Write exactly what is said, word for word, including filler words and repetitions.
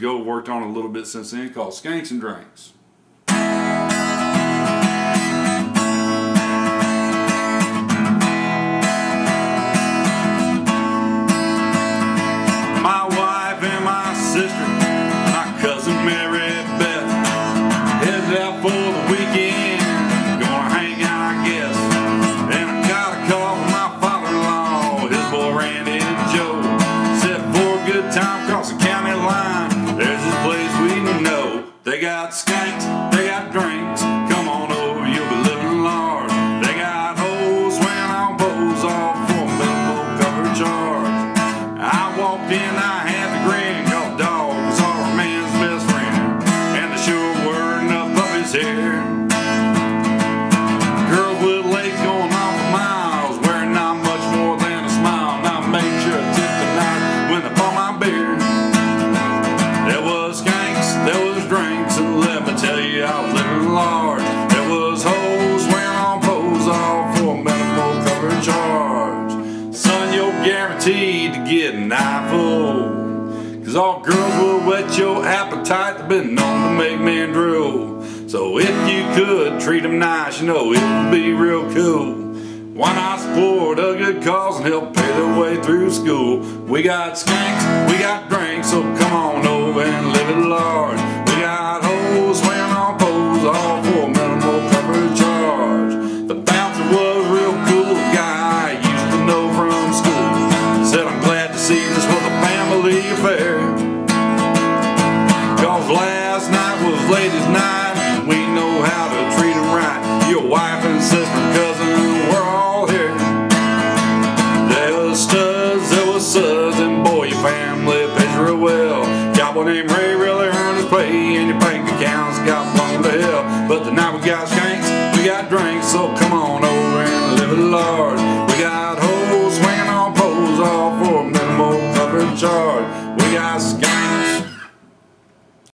ago. Worked on it a little bit since then, called Skanks and Dranks. My wife and my sister, my cousin Mary Beth, headed out for the weekend, gonna hang out I guess. And I got a call from my father-in-law, his boy Randy and Joe, said for a good time across the county line, there's this place we know. They got skanks, they got drinks, come on over, you'll be living large. They got hoes swinging on poles, all for a minimal cover charge. I walked in, I had to grin, cause dog was our man's best friend, and there sure weren't enough puppies here. Girls with legs going on for miles, wearing not much more than a smile. Now I made sure I tipped the night when they bought my beer. There was skanks, there was drinks, and let me tell you, I was living large. There was hoes wearing on poles, all for a minimal cover charge. Son, you're guaranteed to get an eyeful, cause all girls will whet your appetite. They've been known to make men drool. So if you could treat them nice, you know it would be real cool. Why not support a good cause and help pay their way through school? We got skanks, we got drinks, so come on over and live it large. We got hoes swinging on poles, all for a minimal cover charge. The bouncer was real cool, a guy I used to know from school. Said I'm glad to see this was a family affair, cause last night was ladies' night, and we know how to treat them right. Your wife and sister, cousin, we're all here. There was studs, there was suds, and boy, your family pays real well. Got one named Ray really earned his pay, and your bank accounts got blown to hell. But tonight we got skanks, we got drinks, so come on over and live it large. We got hoes swinging on poles, all for a minimal cover charge. We got skanks.